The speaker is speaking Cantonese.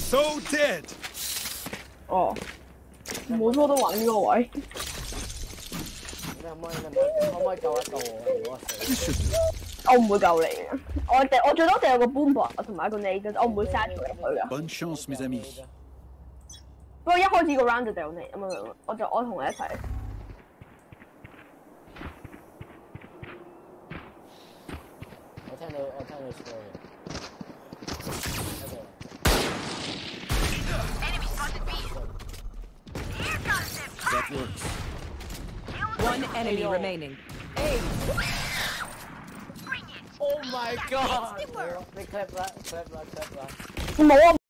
So dead. 哦，冇錯都揾呢個位。 你可唔可以救一救我？如果我死， 我唔會救你嘅。我最多掉個 boomer 同埋一個 nade 啫，我唔會殺咗入去嘅。 Bonne chance, mes amis. 不過一開始個 round 就掉 nade 咁樣，我同你一齊。 我聽到 story。 That works. One enemy remaining. Hey! Oh my god! 你 clap 啦！ 冇啊！